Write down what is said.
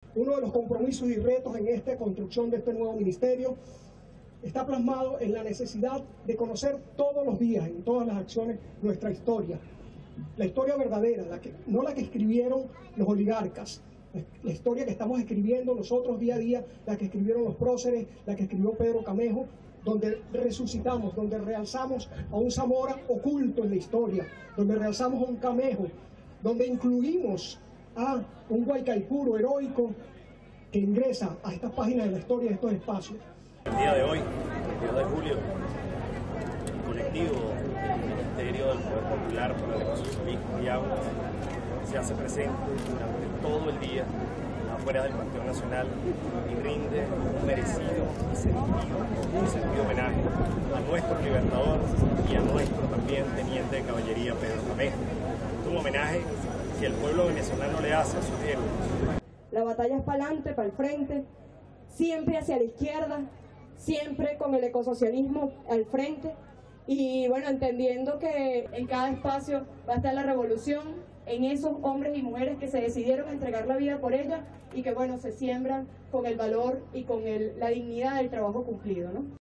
Uno de los compromisos y retos en esta construcción de este nuevo ministerio está plasmado en la necesidad de conocer todos los días, en todas las acciones, nuestra historia. La historia verdadera, no la que escribieron los oligarcas, la historia que estamos escribiendo nosotros día a día, la que escribieron los próceres, la que escribió Pedro Camejo, donde resucitamos, donde realzamos a un Zamora oculto en la historia, donde realzamos a un Camejo, donde incluimos a un Guaycaipuro heroico que ingresa a estas páginas de la historia de estos espacios. El día de hoy, el 2 de julio, el colectivo del Ministerio del Poder Popular para el Ecosocialismo y Agua se hace presente durante todo el día afuera del Panteón Nacional y rinde un merecido y sentido homenaje a nuestro libertador y a nuestro también teniente de caballería Pedro Camejo. Es un homenaje que el pueblo venezolano le hace a sus héroes. La batalla es para adelante, para el frente, siempre hacia la izquierda, siempre con el ecosocialismo al frente y bueno, entendiendo que en cada espacio va a estar la revolución, en esos hombres y mujeres que se decidieron a entregar la vida por ella y que bueno, se siembran con el valor y con la dignidad del trabajo cumplido, ¿no?